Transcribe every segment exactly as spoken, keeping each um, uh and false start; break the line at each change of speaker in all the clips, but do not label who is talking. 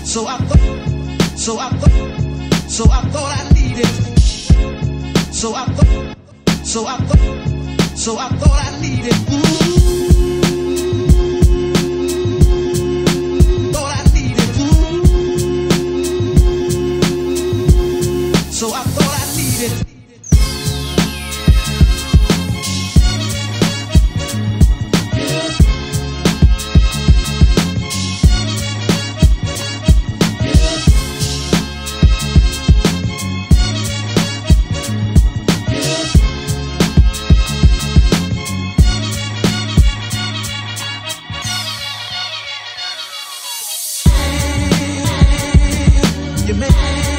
So I thought, so I thought, so I thought I needed. So I thought, so I thought, so I thought I needed. Thought I needed. So I thought I needed. You make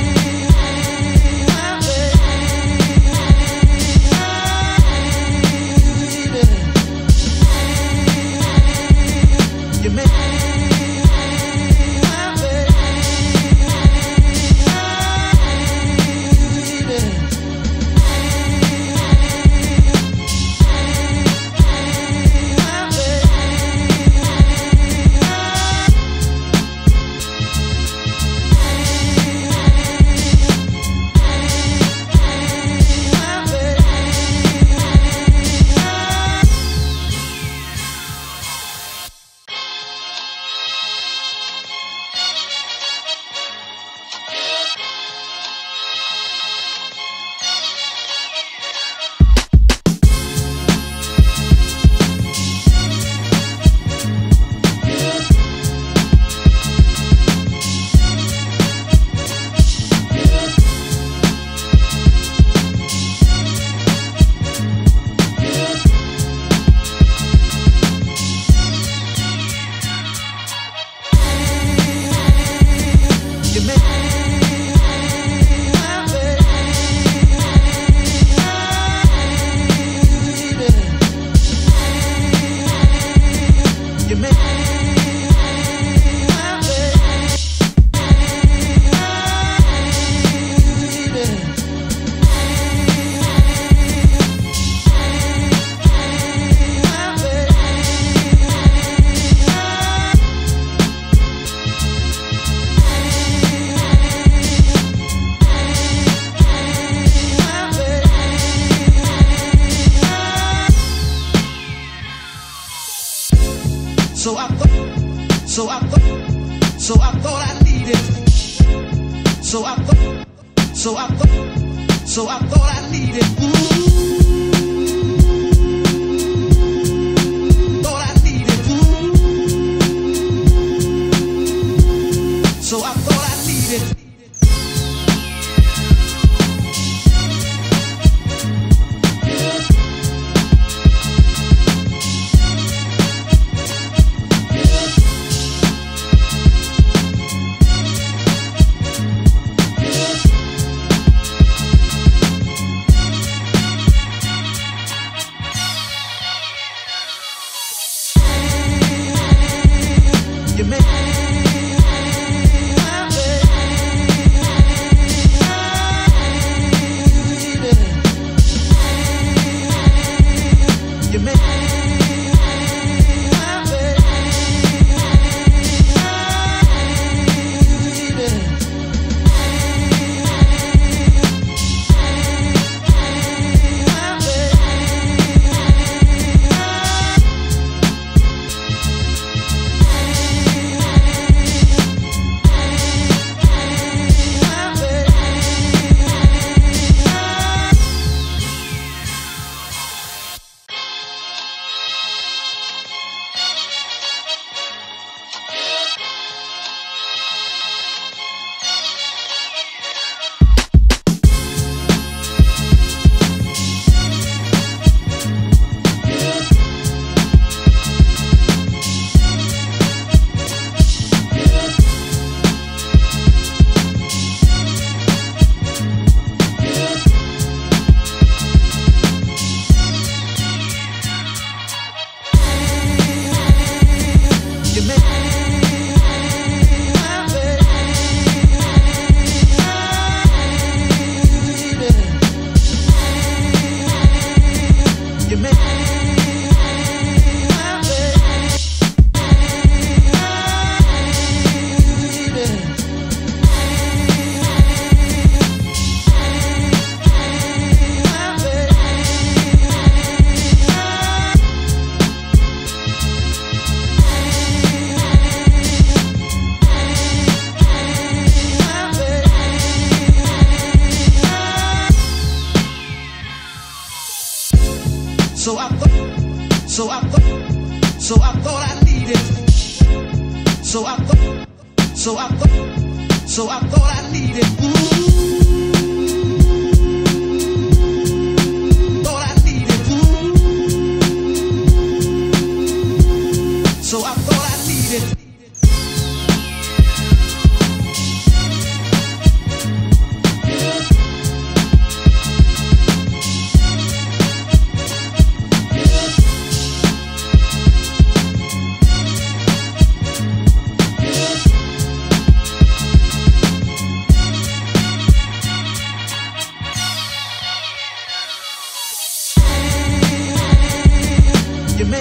So I thought, so I thought, so I thought I needed. So I thought, so I thought, so I thought I needed. Thought I needed. So I thought I needed. You make So I thought, so I thought, so I thought I needed. So I thought, so I thought, so I thought I needed. Thought I needed. So I thought I needed. You make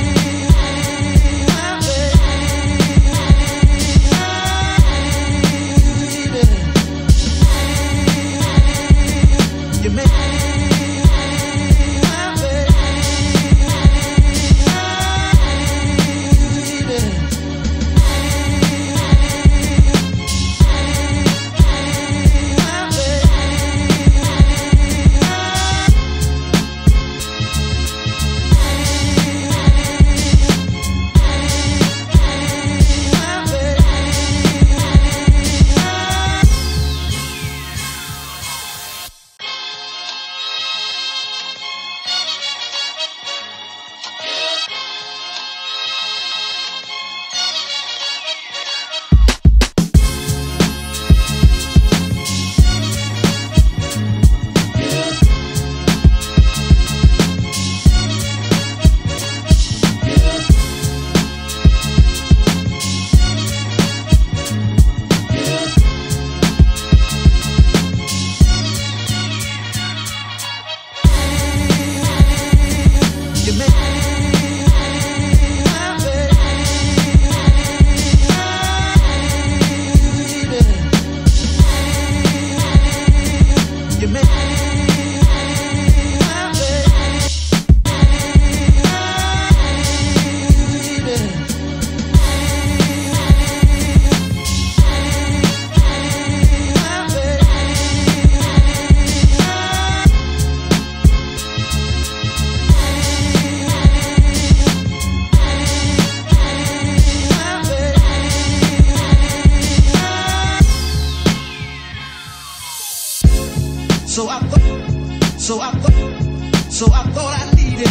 So I thought, so I thought, so I thought I needed.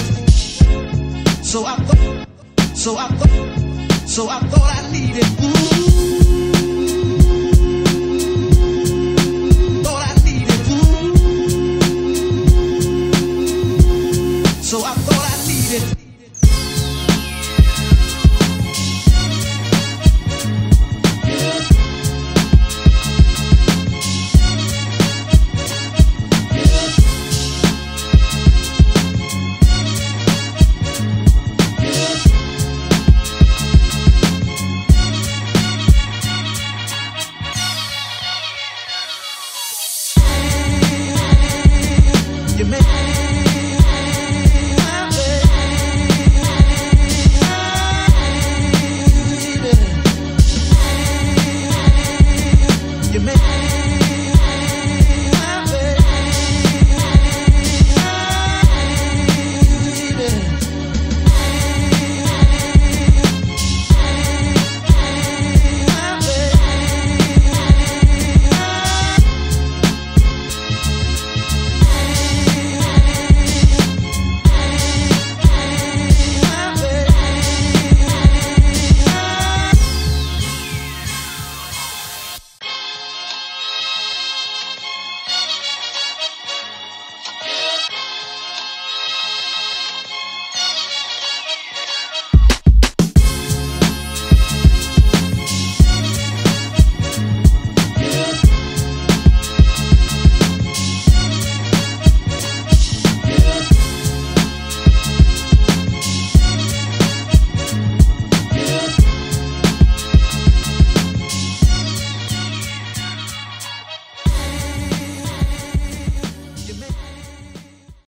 So I thought, so I thought, so I thought I needed.